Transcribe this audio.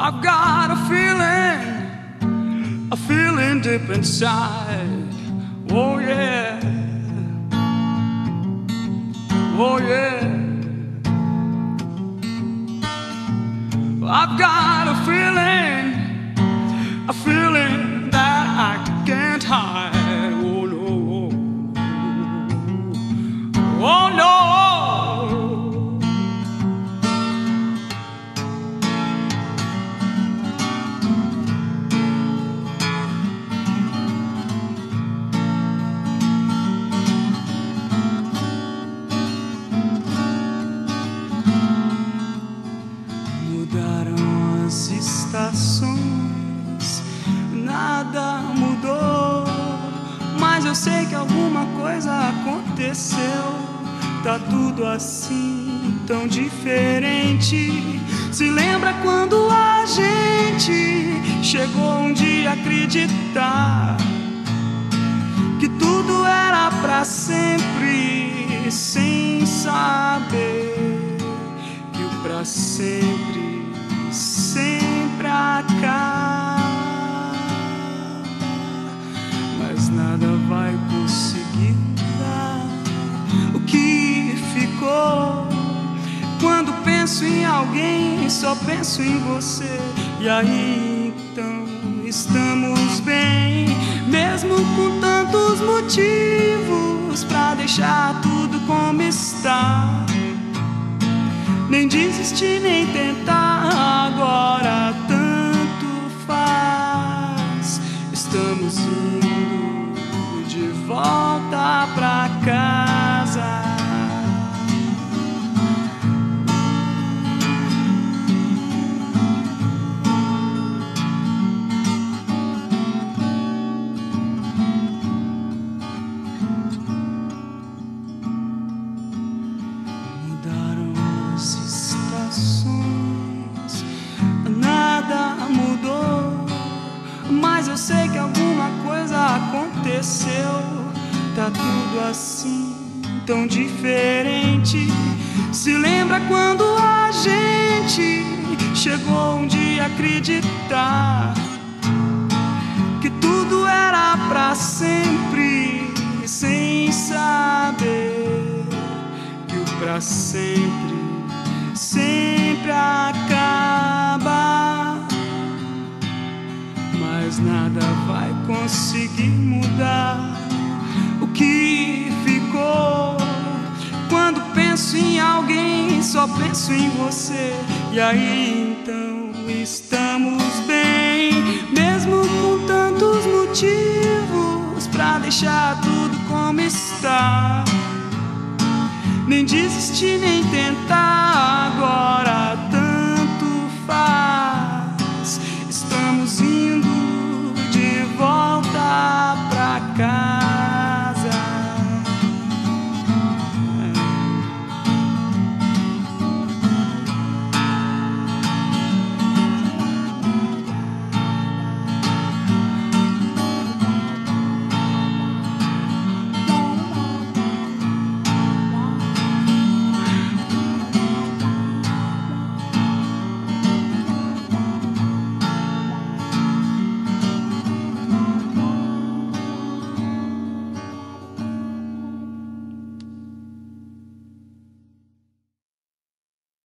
I've got a feeling deep inside. Oh yeah, oh yeah. I've got a feeling that I can't hide. Oh no, oh no. Mudaram as estações, nada mudou, mas eu sei que alguma coisa aconteceu. Tá tudo assim, tão diferente. Se lembra quando a gente chegou um dia a acreditar que tudo era pra sempre, sem saber que o pra sempre, sempre acaba. Mas nada vai conseguir mudar o que ficou. Quando penso em alguém, só penso em você. E aí então estamos bem, mesmo com tantos motivos pra deixar tudo como está. Nem desistir, nem tentar, agora tanto faz. Estamos indo de volta pra casa. Mas eu sei que alguma coisa aconteceu. Tá tudo assim, tão diferente. Se lembra quando a gente chegou um dia a acreditar que tudo era pra sempre, sem saber que o pra sempre, sempre acaba. Mas nada vai conseguir mudar o que ficou. Quando penso em alguém, só penso em você. E aí então estamos bem, mesmo com tantos motivos pra deixar tudo como está. Nem desistir,